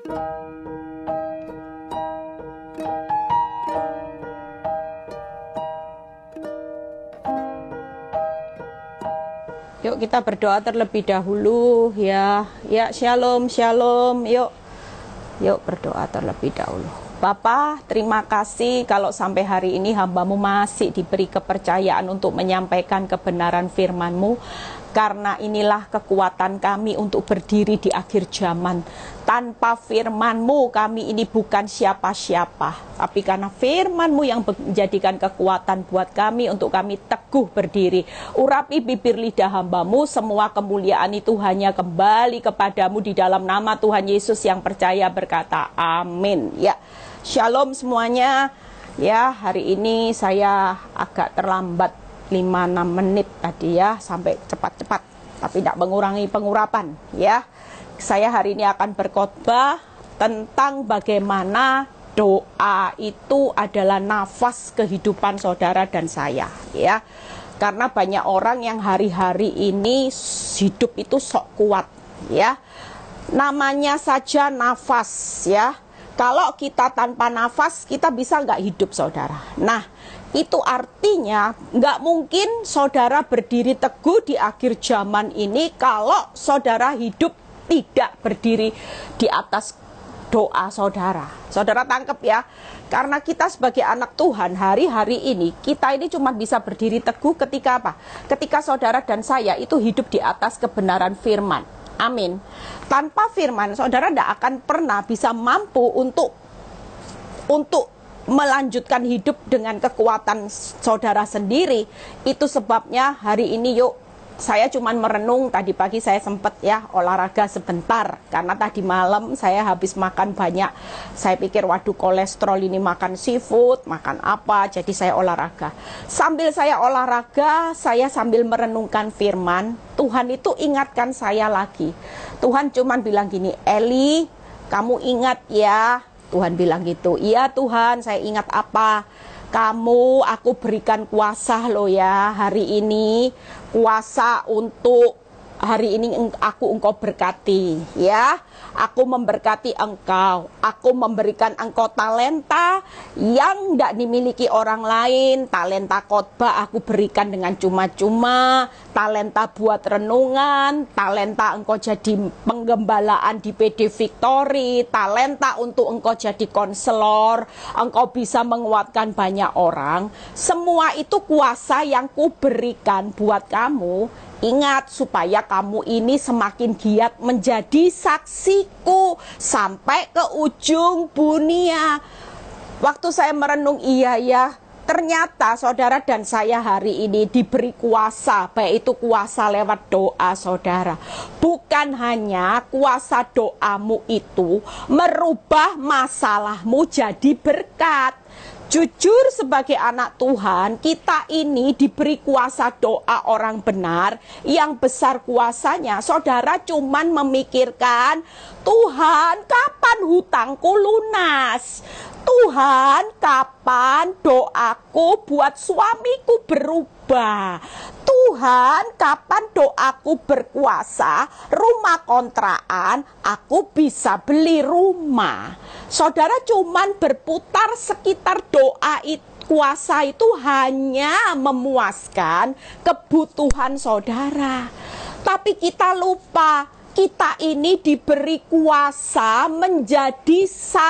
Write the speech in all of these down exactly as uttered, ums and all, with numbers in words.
Yuk kita berdoa terlebih dahulu ya. Ya, shalom, shalom. Yuk. Yuk berdoa terlebih dahulu. Bapa, terima kasih kalau sampai hari ini hamba-Mu masih diberi kepercayaan untuk menyampaikan kebenaran firman-Mu. Karena inilah kekuatan kami untuk berdiri di akhir zaman. Tanpa firman-Mu kami ini bukan siapa-siapa. Tapi karena firman-Mu yang menjadikan kekuatan buat kami untuk kami teguh berdiri. Urapi bibir lidah hamba-Mu, semua kemuliaan itu hanya kembali kepadamu di dalam nama Tuhan Yesus yang percaya berkata amin. Ya, shalom semuanya. Ya, hari ini saya agak terlambat lima enam menit tadi ya, sampai cepat-cepat, tapi tidak mengurangi pengurapan ya. Saya hari ini akan berkhotbah tentang bagaimana doa itu adalah nafas kehidupan saudara dan saya ya. Karena banyak orang yang hari-hari ini hidup itu sok kuat ya. Namanya saja nafas ya. Kalau kita tanpa nafas, kita bisa nggak hidup saudara. Nah, itu artinya nggak mungkin saudara berdiri teguh di akhir zaman ini kalau saudara hidup tidak berdiri di atas doa saudara. Saudara tangkap ya, karena kita sebagai anak Tuhan hari-hari ini, kita ini cuma bisa berdiri teguh ketika apa? Ketika saudara dan saya itu hidup di atas kebenaran firman. Amin. Tanpa firman, saudara tidak akan pernah bisa mampu untuk untuk melanjutkan hidup dengan kekuatan saudara sendiri. Itu sebabnya hari ini yuk, saya cuman merenung. Tadi pagi saya sempat ya olahraga sebentar, karena tadi malam saya habis makan banyak. Saya pikir waduh kolesterol ini, makan seafood, makan apa, jadi saya olahraga. Sambil saya olahraga, saya sambil merenungkan firman. Tuhan itu ingatkan saya lagi. Tuhan cuman bilang gini, Eli, kamu ingat ya. Tuhan bilang gitu. Iya Tuhan, saya ingat apa? Kamu, aku berikan kuasa loh ya hari ini. Kuasa untuk hari ini aku engkau berkati ya. Aku memberkati engkau. Aku memberikan engkau talenta yang tidak dimiliki orang lain. Talenta khotbah aku berikan dengan cuma-cuma. Talenta buat renungan. Talenta engkau jadi penggembalaan di P D Victory. Talenta untuk engkau jadi konselor. Engkau bisa menguatkan banyak orang. Semua itu kuasa yang kuberikan buat kamu. Ingat, supaya kamu ini semakin giat menjadi saksiku sampai ke ujung dunia. Waktu saya merenung, iya ya, ternyata saudara dan saya hari ini diberi kuasa, baik itu kuasa lewat doa saudara. Bukan hanya kuasa doamu itu merubah masalahmu jadi berkat. Jujur sebagai anak Tuhan, kita ini diberi kuasa doa orang benar. Yang besar kuasanya, saudara cuman memikirkan, Tuhan kapan hutangku lunas? Tuhan kapan doaku buat suamiku berubah? Tuhan kapan doaku berkuasa, rumah kontrakan, aku bisa beli rumah. Saudara cuman berputar sekitar doa itu. Kuasa itu hanya memuaskan kebutuhan saudara. Tapi kita lupa, kita ini diberi kuasa menjadi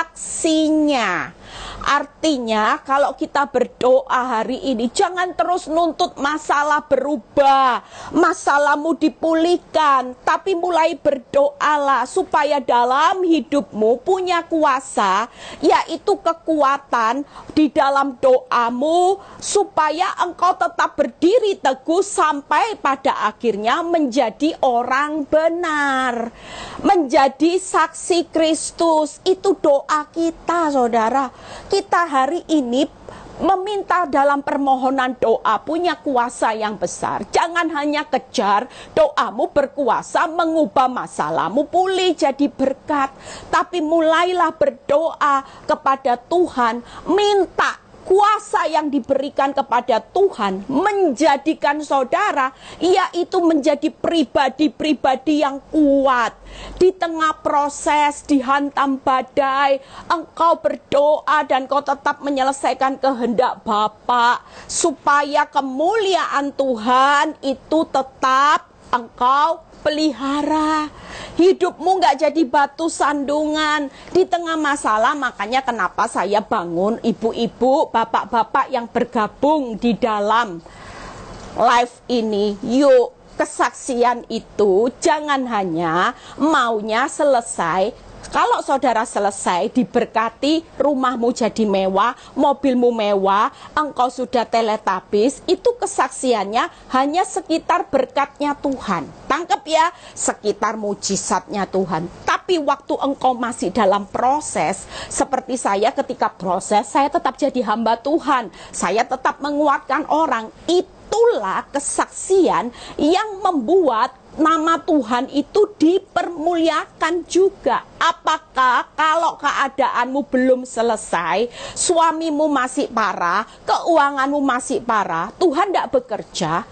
saksinya. Artinya kalau kita berdoa hari ini, jangan terus nuntut masalah berubah, masalahmu dipulihkan, tapi mulai berdoalah supaya dalam hidupmu punya kuasa, yaitu kekuatan di dalam doamu, supaya engkau tetap berdiri teguh sampai pada akhirnya menjadi orang benar, menjadi saksi Kristus. Itu doa kita saudara. Kita hari ini meminta dalam permohonan doa punya kuasa yang besar. Jangan hanya kejar doamu berkuasa mengubah masalahmu pulih jadi berkat, tapi mulailah berdoa kepada Tuhan, minta kuasa yang diberikan kepada Tuhan menjadikan saudara yaitu menjadi pribadi-pribadi yang kuat. Di tengah proses dihantam badai, engkau berdoa dan kau tetap menyelesaikan kehendak Bapa, supaya kemuliaan Tuhan itu tetap engkau pelihara. Hidupmu gak jadi batu sandungan di tengah masalah. Makanya kenapa saya bangun ibu-ibu, bapak-bapak yang bergabung di dalam live ini. Yuk, kesaksian itu jangan hanya maunya selesai. Kalau saudara selesai diberkati, rumahmu jadi mewah, mobilmu mewah, engkau sudah teletabis, itu kesaksiannya hanya sekitar berkatnya Tuhan. Tangkap ya, sekitar mujizatnya Tuhan. Tapi waktu engkau masih dalam proses, seperti saya ketika proses, saya tetap jadi hamba Tuhan. Saya tetap menguatkan orang. Itulah kesaksian yang membuat nama Tuhan itu dipermuliakan juga. Apakah kalau keadaanmu belum selesai, suamimu masih parah, keuanganmu masih parah, Tuhan tidak bekerja?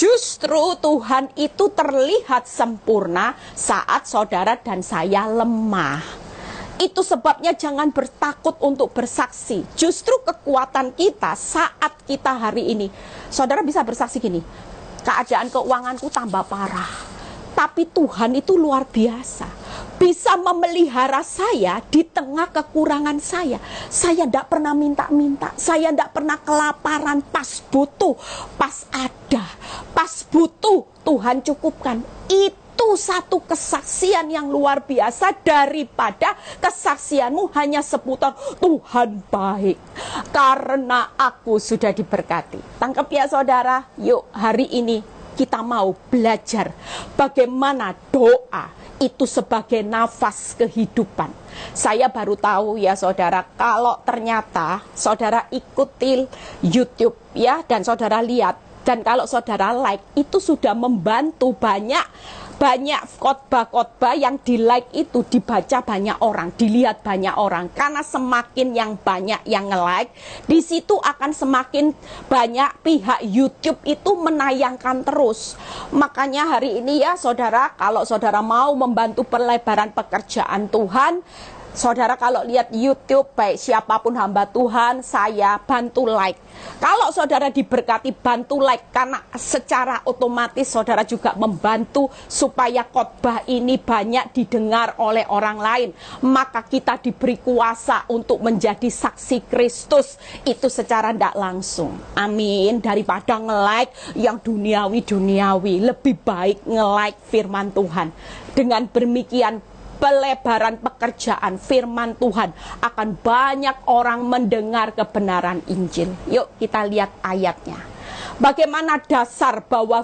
Justru Tuhan itu terlihat sempurna saat saudara dan saya lemah. Itu sebabnya jangan bertakut untuk bersaksi. Justru kekuatan kita saat kita hari ini, saudara bisa bersaksi gini, keadaan keuanganku tambah parah, tapi Tuhan itu luar biasa, bisa memelihara saya di tengah kekurangan saya. Saya tidak pernah minta-minta, saya tidak pernah kelaparan. Pas butuh, pas ada, pas butuh, Tuhan cukupkan. Itu satu kesaksian yang luar biasa daripada kesaksianmu hanya seputar Tuhan baik, karena aku sudah diberkati. Tangkap ya saudara. Yuk, hari ini kita mau belajar bagaimana doa itu sebagai nafas kehidupan. Saya baru tahu ya saudara, kalau ternyata saudara ikuti YouTube ya, dan saudara lihat, dan kalau saudara like, itu sudah membantu banyak banyak khotbah-khotbah yang di like itu dibaca banyak orang, dilihat banyak orang. Karena semakin yang banyak yang nge-like, di situ akan semakin banyak pihak YouTube itu menayangkan terus. Makanya hari ini ya saudara, kalau saudara mau membantu perlebaran pekerjaan Tuhan, saudara kalau lihat YouTube, baik siapapun hamba Tuhan, saya bantu like. Kalau saudara diberkati, bantu like, karena secara otomatis saudara juga membantu supaya khotbah ini banyak didengar oleh orang lain. Maka kita diberi kuasa untuk menjadi saksi Kristus itu secara tidak langsung. Amin. Daripada nge-like yang duniawi-duniawi, lebih baik nge-like firman Tuhan. Dengan demikian pelebaran pekerjaan firman Tuhan akan banyak orang mendengar kebenaran Injil. Yuk kita lihat ayatnya. Bagaimana dasar bahwa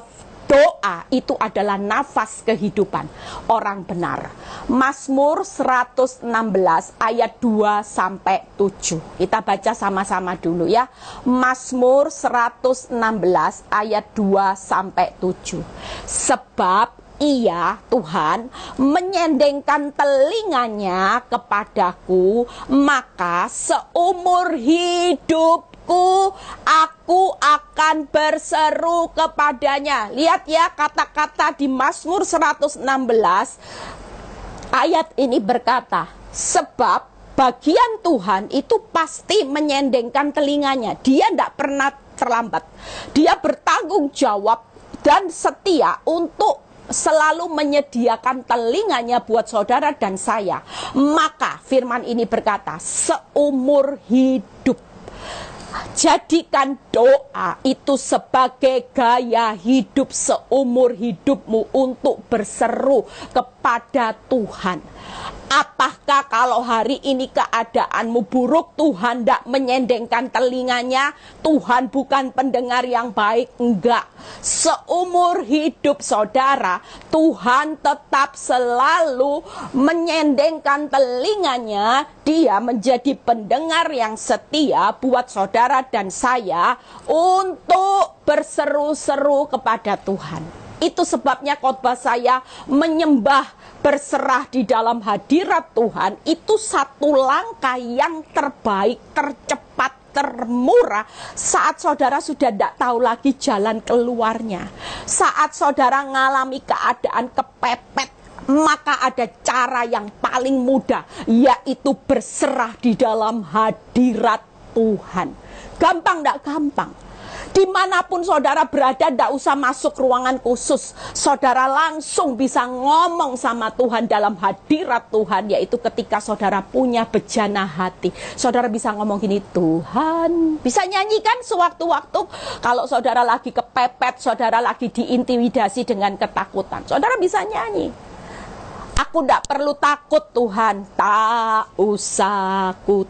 doa itu adalah nafas kehidupan orang benar. Mazmur seratus enam belas ayat dua sampai tujuh. Kita baca sama-sama dulu ya. Mazmur seratus enam belas ayat dua sampai tujuh. Sebab Ia, Tuhan, menyendengkan telinganya kepadaku, maka seumur hidupku aku akan berseru kepadanya. Lihat ya, kata-kata di Mazmur seratus enam belas ayat ini berkata, sebab bagian Tuhan itu pasti menyendengkan telinganya. Dia tidak pernah terlambat. Dia bertanggung jawab dan setia untuk selalu menyediakan telinganya buat saudara dan saya. Maka firman ini berkata, seumur hidup. Jadikan doa itu sebagai gaya hidup seumur hidupmu untuk berseru kepada Tuhan. Apakah kalau hari ini keadaanmu buruk, Tuhan tidak menyendengkan telinganya? Tuhan bukan pendengar yang baik? Enggak. Seumur hidup saudara, Tuhan tetap selalu menyendengkan telinganya. Dia menjadi pendengar yang setia buat saudara dan saya untuk berseru-seru kepada Tuhan. Itu sebabnya khotbah saya menyembah, berserah di dalam hadirat Tuhan. Itu satu langkah yang terbaik, tercepat, termurah saat saudara sudah tidak tahu lagi jalan keluarnya. Saat saudara mengalami keadaan kepepet, maka ada cara yang paling mudah, yaitu berserah di dalam hadirat Tuhan. Gampang tidak gampang? Dimanapun saudara berada, tidak usah masuk ruangan khusus. Saudara langsung bisa ngomong sama Tuhan dalam hadirat Tuhan, yaitu ketika saudara punya bejana hati. Saudara bisa ngomong gini, Tuhan. Bisa nyanyikan sewaktu-waktu. Kalau saudara lagi kepepet, saudara lagi diintimidasi dengan ketakutan, saudara bisa nyanyi. Aku tidak perlu takut Tuhan, tak usah ku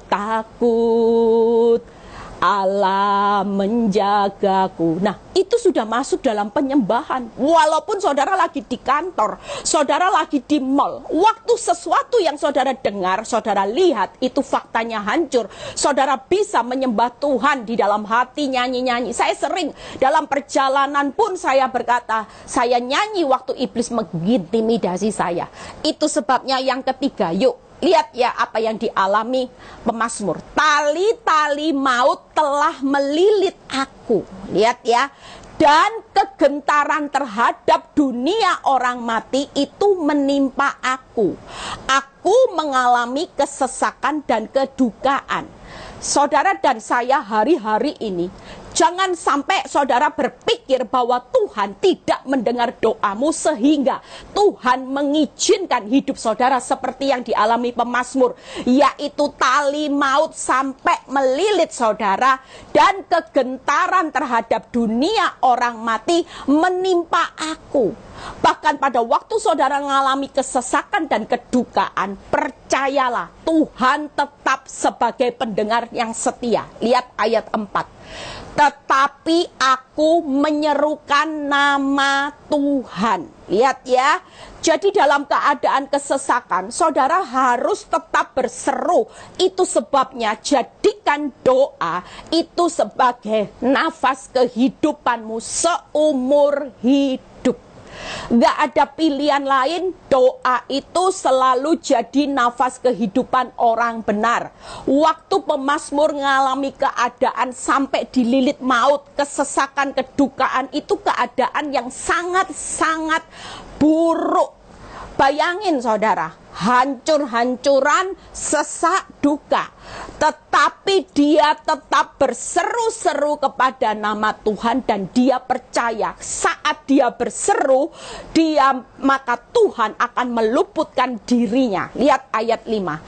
takut, Allah menjagaku. Nah, itu sudah masuk dalam penyembahan. Walaupun saudara lagi di kantor, saudara lagi di mall, waktu sesuatu yang saudara dengar, saudara lihat, itu faktanya hancur, saudara bisa menyembah Tuhan di dalam hati, nyanyi-nyanyi. Saya sering dalam perjalanan pun saya berkata, saya nyanyi waktu iblis mengintimidasi saya. Itu sebabnya yang ketiga, yuk lihat ya apa yang dialami pemazmur. Tali-tali maut telah melilit aku. Lihat ya. Dan kegentaran terhadap dunia orang mati itu menimpa aku. Aku mengalami kesesakan dan kedukaan. Saudara dan saya hari-hari ini, jangan sampai saudara berpikir bahwa Tuhan tidak mendengar doamu sehingga Tuhan mengizinkan hidup saudara seperti yang dialami pemazmur, yaitu tali maut sampai melilit saudara dan kegentaran terhadap dunia orang mati menimpa aku. Bahkan pada waktu saudara mengalami kesesakan dan kedukaan, percayalah Tuhan tetap sebagai pendengar yang setia. Lihat ayat empat. Tetapi aku menyerukan nama Tuhan. Lihat ya. Jadi dalam keadaan kesesakan, saudara harus tetap berseru. Itu sebabnya jadikan doa itu sebagai nafas kehidupanmu seumur hidup. Gak ada pilihan lain, doa itu selalu jadi nafas kehidupan orang benar. Waktu pemazmur mengalami keadaan sampai dililit maut, kesesakan, kedukaan, itu keadaan yang sangat-sangat buruk. Bayangin saudara, hancur-hancuran, sesak, duka. Tetapi dia tetap berseru-seru kepada nama Tuhan dan dia percaya saat dia berseru, dia maka Tuhan akan meluputkan dirinya. Lihat ayat lima.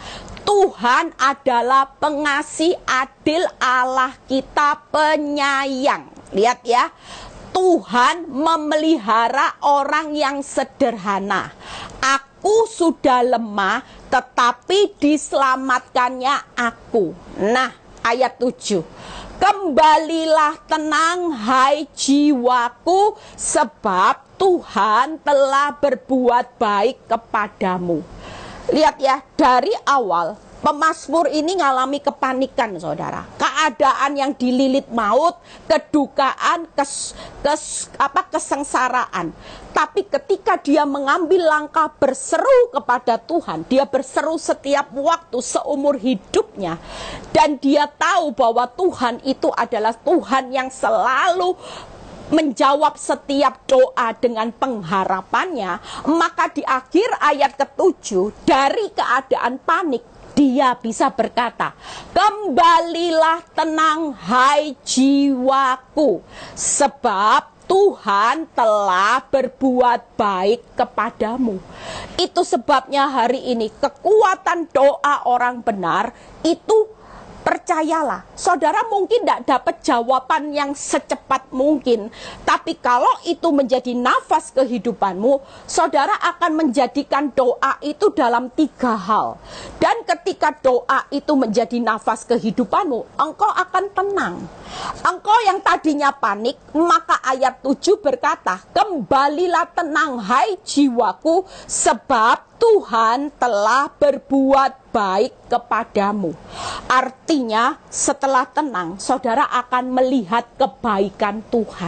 Tuhan adalah pengasih adil, Allah kita penyayang. Lihat ya. Tuhan memelihara orang yang sederhana. Aku sudah lemah, tetapi diselamatkannya aku. Nah, ayat tujuh. Kembalilah tenang, hai jiwaku, sebab Tuhan telah berbuat baik kepadamu. Lihat ya, dari awal pemazmur ini mengalami kepanikan saudara. Keadaan yang dililit maut, kedukaan, kes, kes, apa, kesengsaraan. Tapi ketika dia mengambil langkah berseru kepada Tuhan, dia berseru setiap waktu seumur hidupnya. Dan dia tahu bahwa Tuhan itu adalah Tuhan yang selalu menjawab setiap doa dengan pengharapannya. Maka di akhir ayat ketujuh, dari keadaan panik, dia bisa berkata, kembalilah tenang hai jiwaku, sebab Tuhan telah berbuat baik kepadamu. Itu sebabnya hari ini kekuatan doa orang benar itu, percayalah, saudara mungkin tidak dapat jawaban yang secepat mungkin. Tapi kalau itu menjadi nafas kehidupanmu, saudara akan menjadikan doa itu dalam tiga hal. Dan ketika doa itu menjadi nafas kehidupanmu, engkau akan tenang. Engkau yang tadinya panik, maka ayat tujuh berkata, kembalilah tenang hai jiwaku, sebab Tuhan telah berbuat baik kepadamu. Artinya setelah tenang, saudara akan melihat kebaikan Tuhan.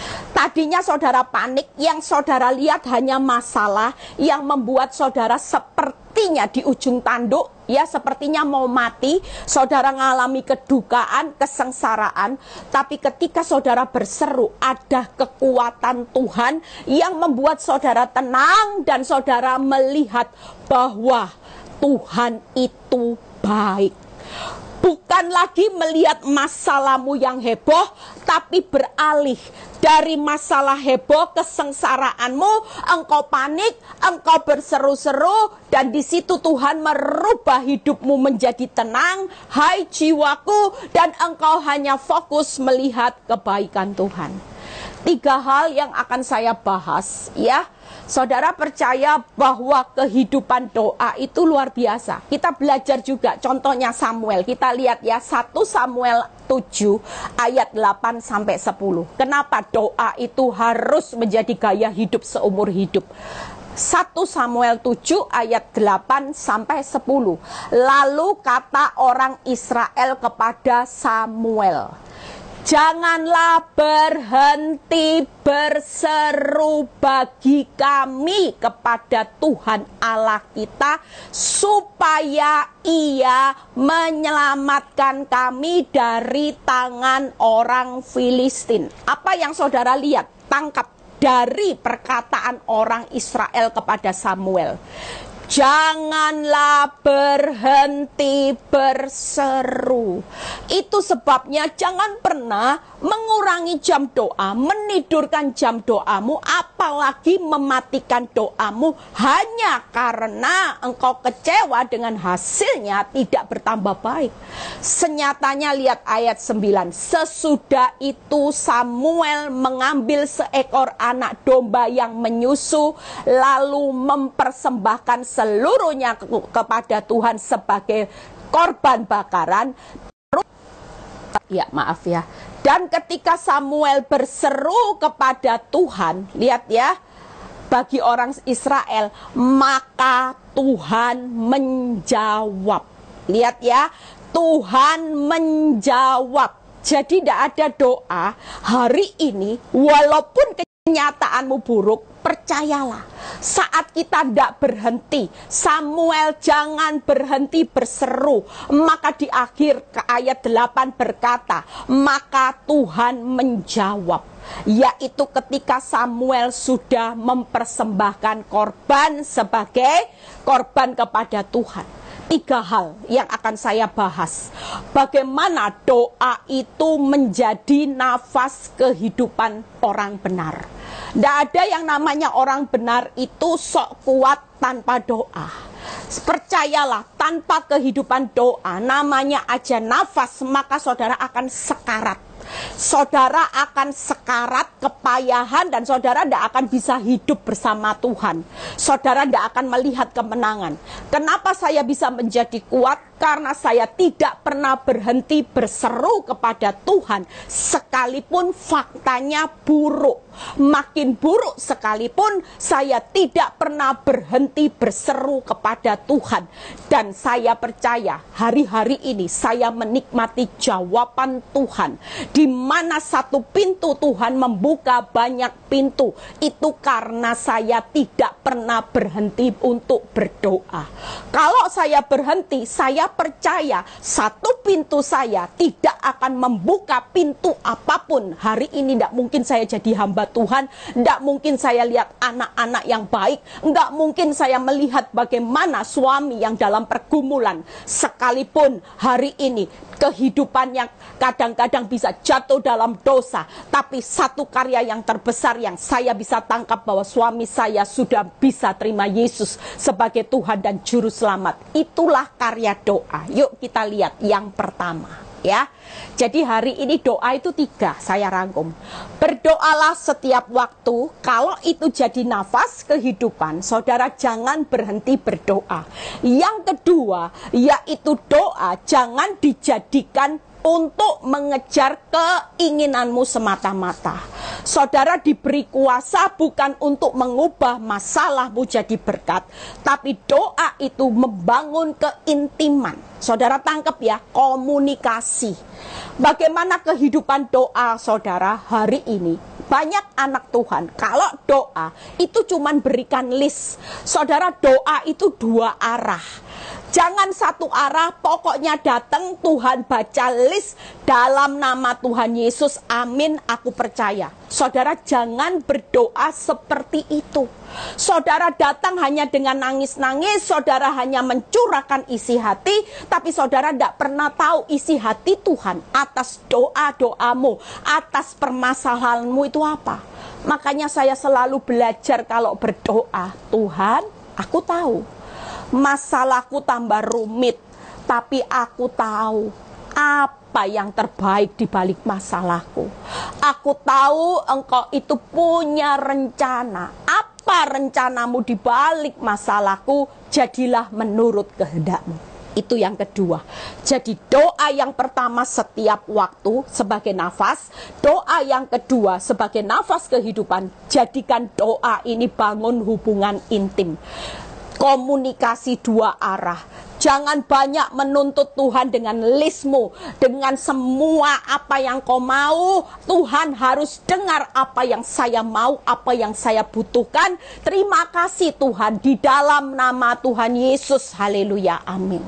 Tadinya saudara panik, yang saudara lihat hanya masalah yang membuat saudara sepertinya di ujung tanduk, ya sepertinya mau mati. Saudara mengalami kedukaan, kesengsaraan. Tapi ketika saudara berseru, ada kekuatan Tuhan yang membuat saudara tenang dan saudara melihat bahwa Tuhan itu baik. Bukan lagi melihat masalahmu yang heboh, tapi beralih dari masalah heboh, kesengsaraanmu, engkau panik, engkau berseru-seru, dan di situ Tuhan merubah hidupmu menjadi tenang, hai jiwaku, dan engkau hanya fokus melihat kebaikan Tuhan. Tiga hal yang akan saya bahas, ya. Saudara percaya bahwa kehidupan doa itu luar biasa. Kita belajar juga, contohnya Samuel. Kita lihat ya, satu Samuel tujuh ayat delapan sampai sepuluh. Kenapa doa itu harus menjadi gaya hidup seumur hidup? satu Samuel tujuh ayat delapan sampai sepuluh. Lalu kata orang Israel kepada Samuel, janganlah berhenti berseru bagi kami kepada Tuhan Allah kita, supaya Ia menyelamatkan kami dari tangan orang Filistin. Apa yang saudara lihat? Tangkap dari perkataan orang Israel kepada Samuel. Janganlah berhenti berseru. Itu sebabnya jangan pernah mengurangi jam doa, menidurkan jam doamu, apalagi mematikan doamu hanya karena engkau kecewa dengan hasilnya tidak bertambah baik. Senyatanya lihat ayat sembilan. Sesudah itu Samuel mengambil seekor anak domba yang menyusu, lalu mempersembahkan seluruhnya ke kepada Tuhan sebagai korban bakaran. Ya maaf ya. Dan ketika Samuel berseru kepada Tuhan, lihat ya, bagi orang Israel, maka Tuhan menjawab. Lihat ya, Tuhan menjawab. Jadi tidak ada doa hari ini, walaupun kenyataanmu buruk, percayalah, saat kita tidak berhenti, Samuel jangan berhenti berseru, maka di akhir ke ayat delapan berkata, maka Tuhan menjawab, yaitu ketika Samuel sudah mempersembahkan korban sebagai korban kepada Tuhan. Tiga hal yang akan saya bahas. Bagaimana doa itu menjadi nafas kehidupan orang benar. Tidak ada yang namanya orang benar itu sok kuat tanpa doa. Percayalah, tanpa kehidupan doa, namanya aja nafas, maka saudara akan sekarat. Saudara akan sekarat, kepayahan, dan saudara tidak akan bisa hidup bersama Tuhan. Saudara tidak akan melihat kemenangan. Kenapa saya bisa menjadi kuat? Karena saya tidak pernah berhenti berseru kepada Tuhan, sekalipun faktanya buruk. Makin buruk sekalipun, saya tidak pernah berhenti berseru kepada Tuhan. Dan saya percaya hari-hari ini saya menikmati jawaban Tuhan. Di mana satu pintu Tuhan membuka banyak pintu. Itu karena saya tidak pernah berhenti untuk berdoa. Kalau saya berhenti, saya percaya satu pintu saya tidak akan membuka pintu apapun. Hari ini tidak mungkin saya jadi hamba Tuhan, tidak mungkin saya lihat anak-anak yang baik, tidak mungkin saya melihat bagaimana suami yang dalam pergumulan. Sekalipun hari ini kehidupan yang kadang-kadang bisa jatuh dalam dosa, tapi satu karya yang terbesar yang saya bisa tangkap bahwa suami saya sudah bisa terima Yesus sebagai Tuhan dan Juru Selamat. Itulah karya doa. Yuk kita lihat yang pertama, ya. Jadi hari ini doa itu tiga, saya rangkum. Berdoalah setiap waktu. Kalau itu jadi nafas kehidupan, saudara jangan berhenti berdoa. Yang kedua, yaitu doa jangan dijadikan untuk mengejar keinginanmu semata-mata. Saudara diberi kuasa bukan untuk mengubah masalahmu jadi berkat, tapi doa itu membangun keintiman. Saudara tangkap ya, komunikasi. Bagaimana kehidupan doa saudara hari ini? Banyak anak Tuhan, kalau doa itu cuman berikan list. Saudara, doa itu dua arah. Jangan satu arah, pokoknya datang Tuhan baca list dalam nama Tuhan Yesus, amin, aku percaya. Saudara jangan berdoa seperti itu. Saudara datang hanya dengan nangis-nangis, saudara hanya mencurahkan isi hati, tapi saudara tidak pernah tahu isi hati Tuhan atas doa-doamu, atas permasalahanmu itu apa. Makanya saya selalu belajar kalau berdoa, Tuhan, aku tahu masalahku tambah rumit, tapi aku tahu apa yang terbaik di balik masalahku. Aku tahu Engkau itu punya rencana. Apa rencanamu di balik masalahku? Jadilah menurut kehendak-Mu. Itu yang kedua. Jadi doa yang pertama setiap waktu sebagai nafas, doa yang kedua sebagai nafas kehidupan. Jadikan doa ini bangun hubungan intim, komunikasi dua arah. Jangan banyak menuntut Tuhan dengan listmu, dengan semua apa yang kau mau. Tuhan harus dengar apa yang saya mau, apa yang saya butuhkan. Terima kasih Tuhan, di dalam nama Tuhan Yesus. Haleluya, amin.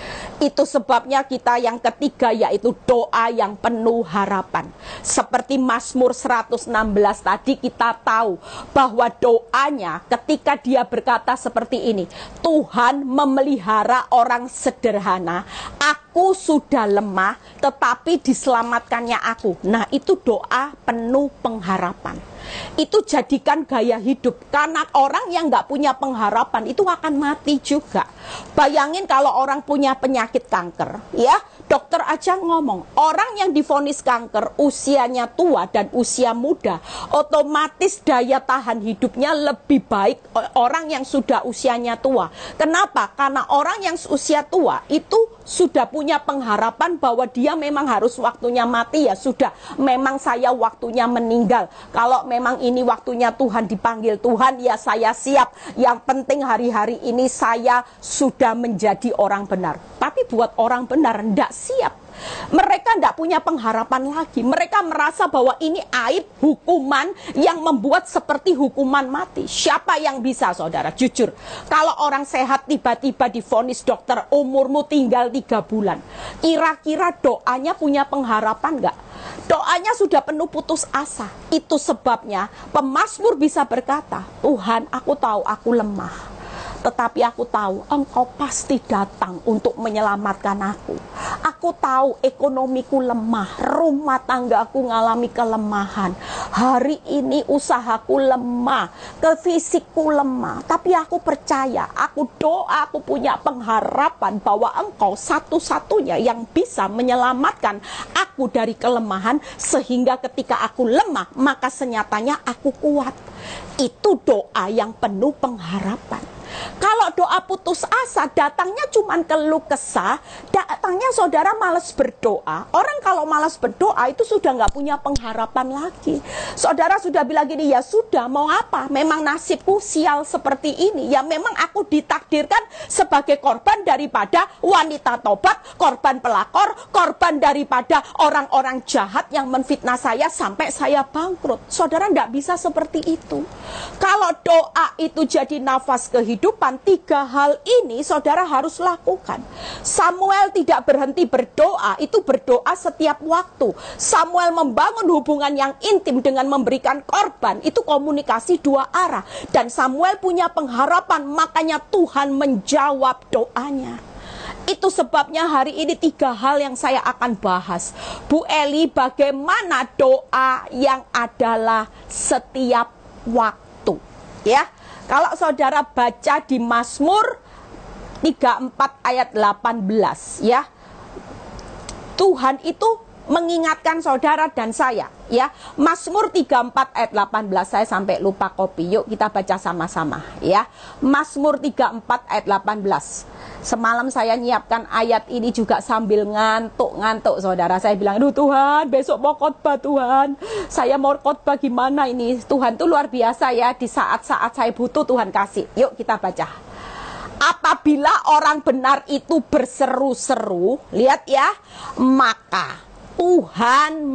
Itu sebabnya kita yang ketiga yaitu doa yang penuh harapan. Seperti Mazmur seratus enam belas tadi kita tahu bahwa doanya ketika dia berkata seperti ini, Tuhan memelihara orang sederhana, aku sudah lemah tetapi diselamatkannya aku. Nah itu doa penuh pengharapan. Itu jadikan gaya hidup, karena orang yang nggak punya pengharapan itu akan mati juga. Bayangin kalau orang punya penyakit kanker, ya dokter aja ngomong, orang yang divonis kanker usianya tua dan usia muda, otomatis daya tahan hidupnya lebih baik orang yang sudah usianya tua. Kenapa? Karena orang yang usia tua itu sudah punya pengharapan bahwa dia memang harus waktunya mati, ya sudah, memang saya waktunya meninggal. Kalau memang ini waktunya Tuhan dipanggil Tuhan, ya saya siap. Yang penting hari-hari ini saya sudah menjadi orang benar. Tapi buat orang benar tidak siap. Mereka tidak punya pengharapan lagi. Mereka merasa bahwa ini aib, hukuman yang membuat seperti hukuman mati. Siapa yang bisa, saudara? Jujur, kalau orang sehat tiba-tiba divonis dokter umurmu tinggal tiga bulan, kira-kira doanya punya pengharapan nggak? Doanya sudah penuh putus asa. Itu sebabnya pemazmur bisa berkata, Tuhan, aku tahu aku lemah, tetapi aku tahu Engkau pasti datang untuk menyelamatkan aku. Aku tahu ekonomiku lemah, rumah tanggaku mengalami kelemahan. Hari ini usahaku lemah, ke fisikku lemah. Tapi aku percaya, aku doa, aku punya pengharapan bahwa Engkau satu-satunya yang bisa menyelamatkan aku dari kelemahan. Sehingga ketika aku lemah, maka senyatanya aku kuat. Itu doa yang penuh pengharapan. Kalau doa putus asa, datangnya cuman keluh kesah, datangnya saudara malas berdoa. Orang kalau malas berdoa itu sudah nggak punya pengharapan lagi. Saudara sudah bilang gini, ya sudah, mau apa? Memang nasibku sial seperti ini. Ya memang aku ditakdirkan sebagai korban daripada wanita tobat, korban pelakor, korban daripada orang-orang jahat yang menfitnah saya sampai saya bangkrut. Saudara nggak bisa seperti itu. Kalau doa itu jadi nafas kehidupan, tiga hal ini saudara harus lakukan. Samuel tidak berhenti berdoa, itu berdoa setiap waktu. Samuel membangun hubungan yang intim dengan memberikan korban, itu komunikasi dua arah. Dan Samuel punya pengharapan, makanya Tuhan menjawab doanya. Itu sebabnya hari ini tiga hal yang saya akan bahas. Bu Eli, bagaimana doa yang adalah setiap waktu, ya. Kalau saudara baca di Mazmur tiga puluh empat ayat delapan belas, ya, Tuhan itu mengingatkan saudara dan saya, ya. Mazmur tiga puluh empat ayat delapan belas, saya sampai lupa kopi. Yuk kita baca sama-sama, ya. Mazmur tiga puluh empat ayat delapan belas. Semalam saya nyiapkan ayat ini juga sambil ngantuk-ngantuk, saudara. Saya bilang, aduh Tuhan, besok mau khotbah Tuhan. Saya mau khotbah gimana ini? Tuhan tuh luar biasa ya, di saat-saat saya butuh Tuhan kasih. Yuk kita baca. Apabila orang benar itu berseru-seru, lihat ya, maka Tuhan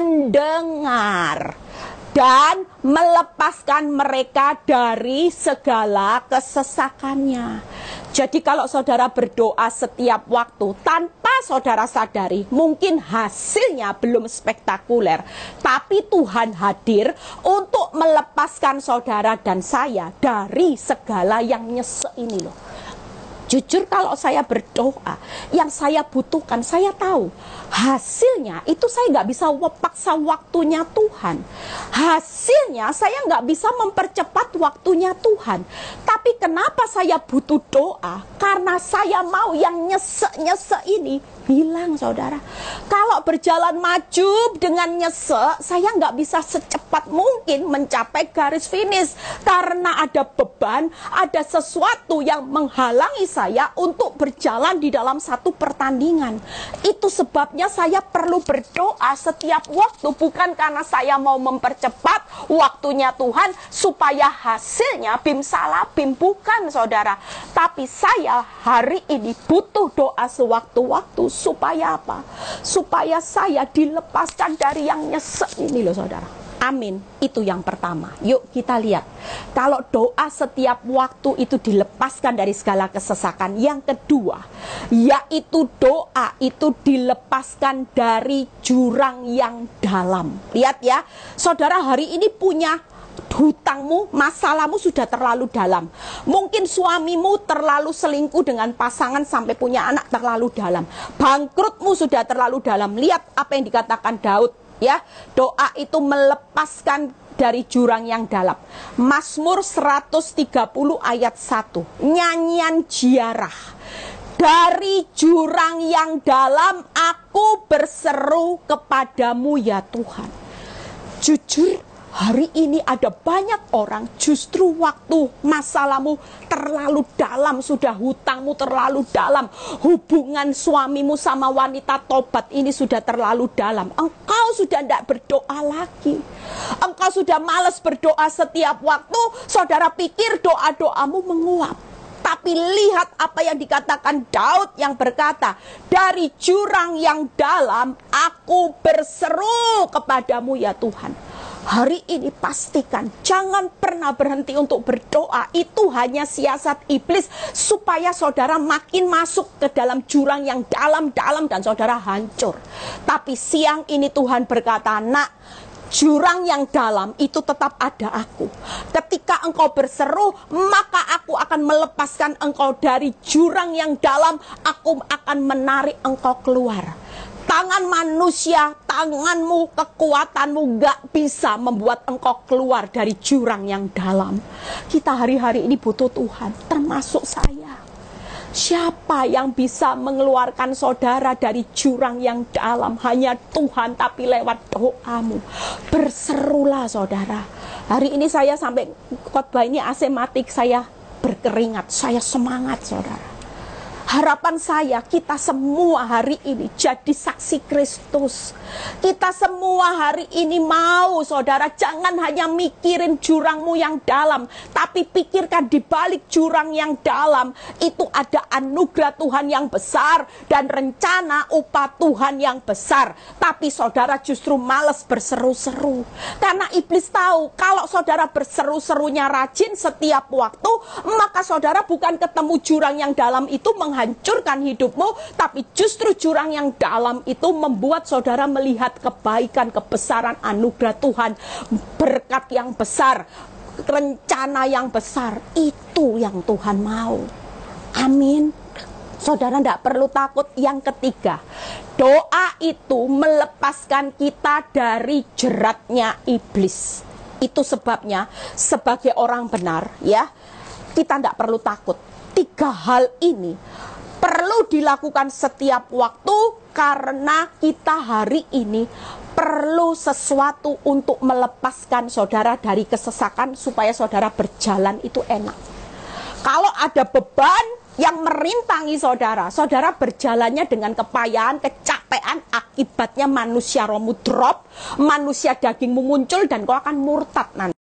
mendengar dan melepaskan mereka dari segala kesesakannya. Jadi kalau saudara berdoa setiap waktu tanpa saudara sadari, mungkin hasilnya belum spektakuler, tapi Tuhan hadir untuk melepaskan saudara dan saya dari segala yang nyesek ini loh. Jujur kalau saya berdoa, yang saya butuhkan, saya tahu hasilnya itu saya nggak bisa paksa waktunya Tuhan. Hasilnya saya nggak bisa mempercepat waktunya Tuhan. Tapi kenapa saya butuh doa? Karena saya mau yang nyesek-nyesek ini hilang, saudara. Kalau berjalan maju dengan nyesek, saya nggak bisa secepat mungkin mencapai garis finish. Karena ada beban, ada sesuatu yang menghalangi saya untuk berjalan di dalam satu pertandingan. Itu sebabnya saya perlu berdoa setiap waktu. Bukan karena saya mau mempercepat waktunya Tuhan supaya hasilnya bim salabim. Bukan, saudara. Tapi saya hari ini butuh doa sewaktu-waktu. Supaya apa? Supaya saya dilepaskan dari yang nyesek ini loh, saudara. Amin. Itu yang pertama. Yuk kita lihat. Kalau doa setiap waktu itu dilepaskan dari segala kesesakan. Yang kedua, yaitu doa itu dilepaskan dari jurang yang dalam. Lihat ya, saudara hari ini punya hutangmu, masalahmu sudah terlalu dalam. Mungkin suamimu terlalu selingkuh dengan pasangan sampai punya anak terlalu dalam. Bangkrutmu sudah terlalu dalam. Lihat apa yang dikatakan Daud, ya. Doa itu melepaskan dari jurang yang dalam. Mazmur seratus tiga puluh ayat satu. Nyanyian ziarah. Dari jurang yang dalam aku berseru kepadamu ya Tuhan. Jujur, hari ini ada banyak orang justru waktu masalahmu terlalu dalam, sudah hutangmu terlalu dalam, hubungan suamimu sama wanita tobat ini sudah terlalu dalam. Engkau sudah tidak berdoa lagi. Engkau sudah malas berdoa setiap waktu. Saudara pikir doa-doamu menguap. Tapi lihat apa yang dikatakan Daud yang berkata, dari jurang yang dalam aku berseru kepadamu ya Tuhan. Hari ini pastikan jangan pernah berhenti untuk berdoa. Itu hanya siasat iblis supaya saudara makin masuk ke dalam jurang yang dalam-dalam dan saudara hancur. Tapi siang ini Tuhan berkata, nak, jurang yang dalam itu tetap ada aku. Ketika engkau berseru, maka aku akan melepaskan engkau dari jurang yang dalam. Aku akan menarik engkau keluar. Tangan manusia, tanganmu, kekuatanmu gak bisa membuat engkau keluar dari jurang yang dalam. Kita hari-hari ini butuh Tuhan, termasuk saya. Siapa yang bisa mengeluarkan saudara dari jurang yang dalam? Hanya Tuhan, tapi lewat doamu. Berserulah saudara. Hari ini saya sampai khotbah ini asematik, saya berkeringat, saya semangat saudara. Harapan saya, kita semua hari ini jadi saksi Kristus. Kita semua hari ini mau, saudara, jangan hanya mikirin jurangmu yang dalam, tapi pikirkan di balik jurang yang dalam itu ada anugerah Tuhan yang besar dan rencana upah Tuhan yang besar. Tapi saudara justru malas berseru-seru. Karena iblis tahu, kalau saudara berseru-serunya rajin setiap waktu, maka saudara bukan ketemu jurang yang dalam itu menghancurkan hidupmu, tapi justru jurang yang dalam itu membuat saudara melihat kebaikan, kebesaran anugerah Tuhan, berkat yang besar, rencana yang besar. Itu yang Tuhan mau. Amin. Saudara tidak perlu takut. Yang ketiga, doa itu melepaskan kita dari jeratnya iblis. Itu sebabnya sebagai orang benar, ya, kita tidak perlu takut. Tiga hal ini perlu dilakukan setiap waktu karena kita hari ini perlu sesuatu untuk melepaskan saudara dari kesesakan supaya saudara berjalan itu enak. Kalau ada beban yang merintangi saudara, saudara berjalannya dengan kepayahan, kecapean, akibatnya manusia rohmu drop, manusia dagingmu muncul, dan kau akan murtad nanti.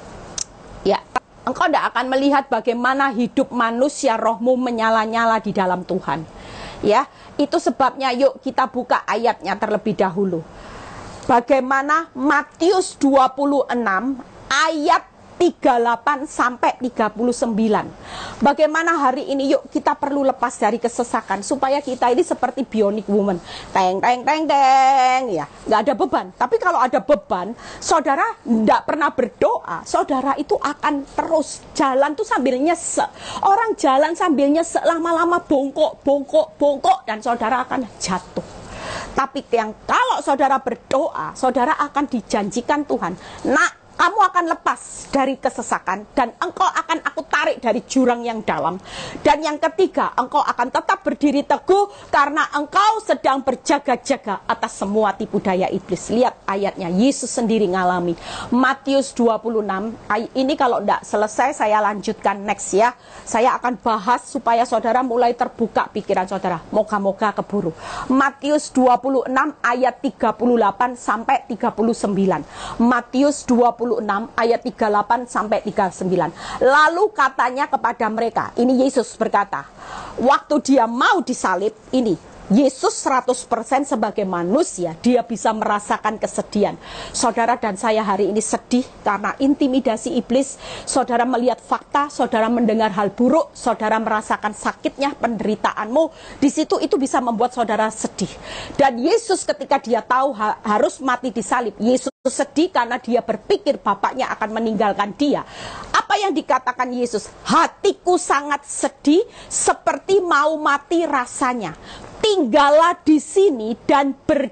Ya, engkau tidak akan melihat bagaimana hidup manusia rohmu menyala-nyala di dalam Tuhan. Ya, itu sebabnya yuk kita buka ayatnya terlebih dahulu. Bagaimana Matius dua puluh enam ayat tiga puluh delapan sampai tiga puluh sembilan. Bagaimana hari ini yuk kita perlu lepas dari kesesakan supaya kita ini seperti bionic woman. Teng teng teng teng ya, nggak ada beban. Tapi kalau ada beban, saudara nggak pernah berdoa, saudara itu akan terus jalan tuh sambil nyesek. Orang jalan sambil nyesek lama-lama bongkok, bongkok, bongkok, dan saudara akan jatuh. Tapi yang kalau saudara berdoa, saudara akan dijanjikan Tuhan, nak, kamu akan lepas dari kesesakan dan engkau akan aku tarik dari jurang yang dalam. Dan yang ketiga, engkau akan tetap berdiri teguh karena engkau sedang berjaga-jaga atas semua tipu daya iblis. Lihat ayatnya, Yesus sendiri ngalami. Matius dua puluh enam, ini kalau tidak selesai saya lanjutkan next ya. Saya akan bahas supaya saudara mulai terbuka pikiran saudara. Moga-moga keburu. Matius dua puluh enam ayat tiga puluh delapan sampai tiga puluh sembilan. Matius dua puluh enam ayat tiga puluh delapan sampai tiga puluh sembilan. Lalu katanya kepada mereka, ini Yesus berkata, waktu dia mau disalib, ini Yesus seratus persen sebagai manusia, dia bisa merasakan kesedihan. Saudara dan saya hari ini sedih karena intimidasi iblis. Saudara melihat fakta, saudara mendengar hal buruk, saudara merasakan sakitnya penderitaanmu. Di situ itu bisa membuat saudara sedih. Dan Yesus ketika dia tahu ha harus mati disalib, Yesus sedih karena dia berpikir bapaknya akan meninggalkan dia. Apa yang dikatakan Yesus? Hatiku sangat sedih, seperti mau mati rasanya. Tinggallah di sini dan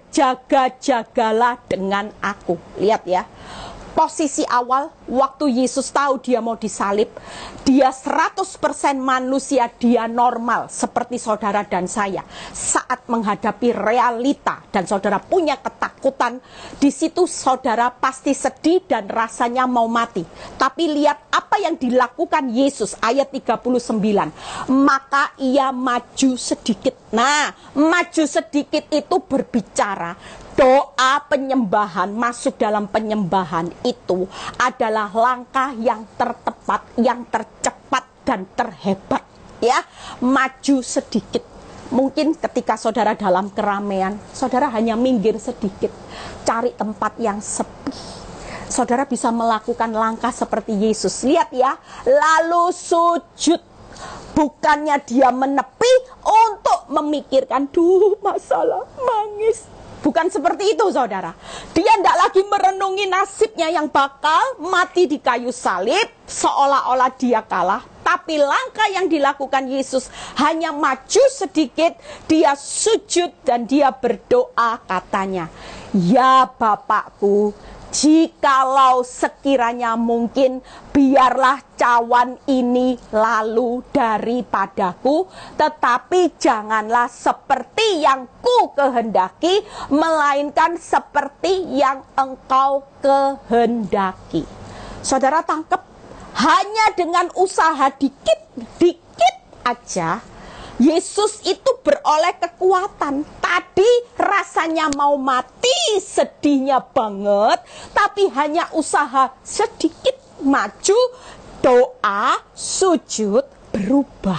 berjaga-jagalah dengan aku. Lihat ya, posisi awal waktu Yesus tahu dia mau disalib, dia seratus persen manusia, dia normal seperti saudara dan saya. Saat menghadapi realita dan saudara punya ketakutan, di situ saudara pasti sedih dan rasanya mau mati. Tapi lihat apa yang dilakukan Yesus, ayat tiga puluh sembilan. Maka ia maju sedikit. Nah, maju sedikit itu berbicara doa penyembahan, masuk dalam penyembahan itu adalah langkah yang tertepat, yang tercepat dan terhebat. Ya, maju sedikit. Mungkin ketika saudara dalam keramaian, saudara hanya minggir sedikit, cari tempat yang sepi. Saudara bisa melakukan langkah seperti Yesus. Lihat ya, lalu sujud. Bukannya dia menepi untuk memikirkan, duh masalah, mangis. Bukan seperti itu saudara. Dia tidak lagi merenungi nasibnya yang bakal mati di kayu salib, seolah-olah dia kalah. Tapi langkah yang dilakukan Yesus hanya maju sedikit, dia sujud dan dia berdoa, katanya, ya Bapakku, jikalau sekiranya mungkin, biarlah cawan ini lalu daripadaku, tetapi janganlah seperti yang ku kehendaki, melainkan seperti yang engkau kehendaki. Saudara tangkap, hanya dengan usaha dikit-dikit aja, Yesus itu beroleh kekuatan. Tadi rasanya mau mati, sedihnya banget, tapi hanya usaha sedikit maju, doa, sujud, berubah.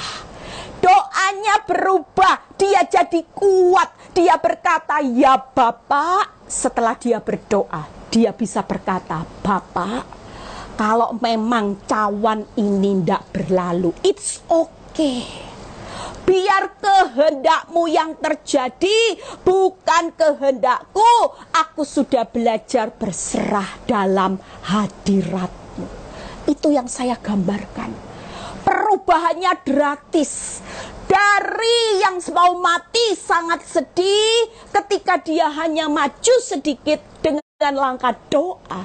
Doanya berubah, dia jadi kuat. Dia berkata, ya Bapak. Setelah dia berdoa, dia bisa berkata, Bapak, kalau memang cawan ini tidak berlalu, it's okay. Biar kehendakmu yang terjadi, bukan kehendakku. Aku sudah belajar berserah dalam hadiratmu. Itu yang saya gambarkan. Perubahannya gratis. Dari yang mau mati sangat sedih, ketika dia hanya maju sedikit dengan langkah doa,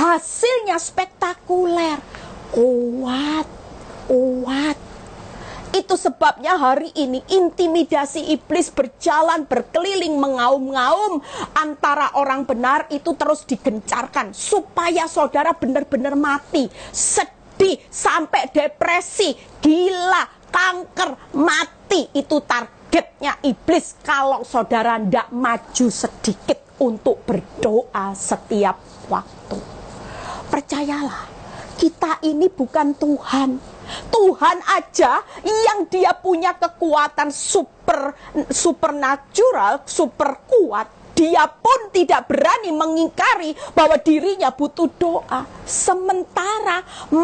hasilnya spektakuler. Kuat, kuat. Itu sebabnya hari ini intimidasi iblis berjalan berkeliling mengaum-ngaum antara orang benar itu terus digencarkan supaya saudara benar-benar mati, sedih, sampai depresi, gila, kanker, mati. Itu targetnya iblis kalau saudara tidak maju sedikit untuk berdoa setiap waktu. Percayalah, kita ini bukan Tuhan. Tuhan aja yang dia punya kekuatan super supernatural, super kuat, dia pun tidak berani mengingkari bahwa dirinya butuh doa. Sementara